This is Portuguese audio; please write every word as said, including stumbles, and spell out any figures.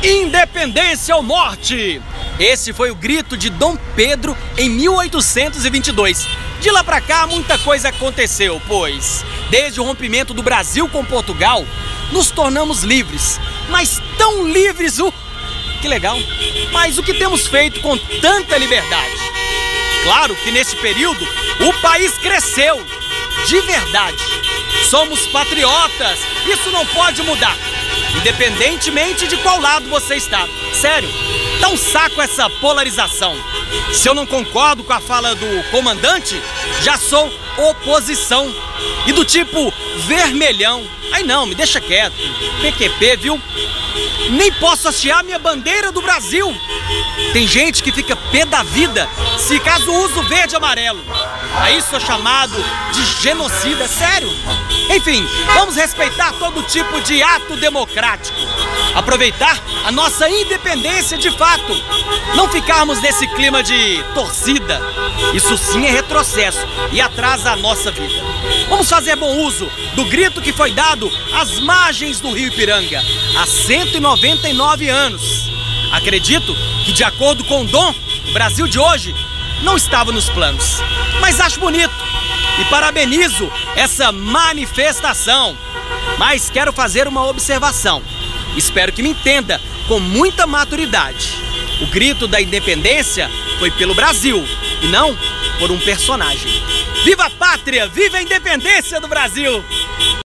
Independência ou morte! Esse foi o grito de Dom Pedro em mil oitocentos e vinte e dois. De lá pra cá, muita coisa aconteceu, pois, desde o rompimento do Brasil com Portugal, nos tornamos livres. Mas tão livres, uh, que legal! Mas o que temos feito com tanta liberdade? Claro que nesse período, o país cresceu, de verdade. Somos patriotas, isso não pode mudar, independentemente de qual lado você está. Sério, dá um saco essa polarização. Se eu não concordo com a fala do comandante, já sou oposição. E do tipo vermelhão. Ai não, me deixa quieto. P Q P, viu? Nem posso hastear minha bandeira do Brasil. Tem gente que fica pé da vida se caso uso verde e amarelo. Aí sou chamado de genocida, sério? Enfim, vamos respeitar todo tipo de ato democrático. Aproveitar a nossa independência de fato. Não ficarmos nesse clima de torcida. Isso sim é retrocesso e atrasa a nossa vida. Vamos fazer bom uso do grito que foi dado às margens do Rio Ipiranga há cento e noventa e nove anos. Acredito que, de acordo com o Dom, o Brasil de hoje não estava nos planos. Mas acho bonito e parabenizo essa manifestação. Mas quero fazer uma observação. Espero que me entenda com muita maturidade. O grito da independência foi pelo Brasil e não por um personagem. Viva a pátria! Viva a independência do Brasil!